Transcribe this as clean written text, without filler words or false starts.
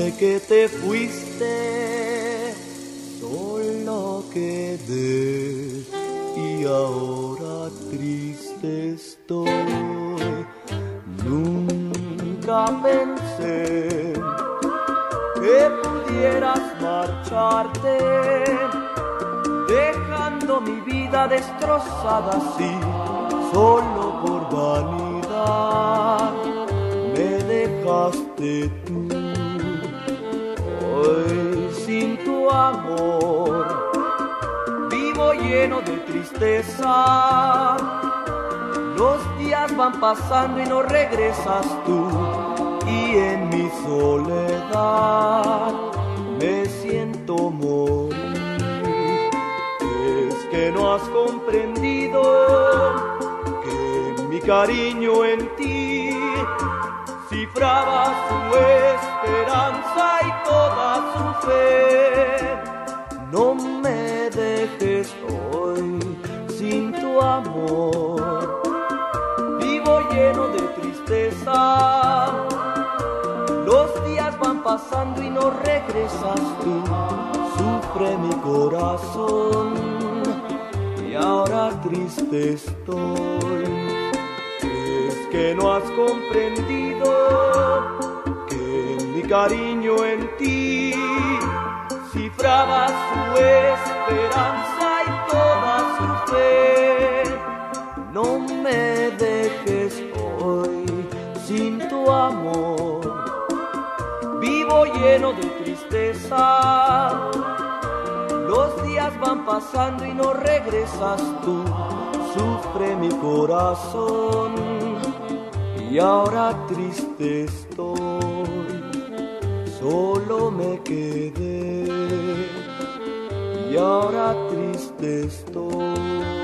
que te fuiste, solo quedé y ahora triste estoy. Nunca pensé que pudieras marcharte, dejando mi vida destrozada así, solo por vanidad. Me dejaste tú, hoy sin tu amor vivo lleno de tristeza. Los días van pasando y no regresas tú, y en mi soledad me siento morir. Es que no has comprendido que mi cariño en ti cifraba su esperanza y toda su fe. No me dejes hoy sin tu amor, vivo lleno de tristeza. Los días van pasando y no regresas tú, sufre mi corazón y ahora triste estoy. Es que no has comprendido que mi cariño en ti cifraba su esperanza y toda su fe. No me dejes hoy sin tu amor, vivo lleno de tristeza. Los días van pasando y no regresas tú, sufre mi corazón y ahora triste estoy. Solo me quedé y ahora triste estoy.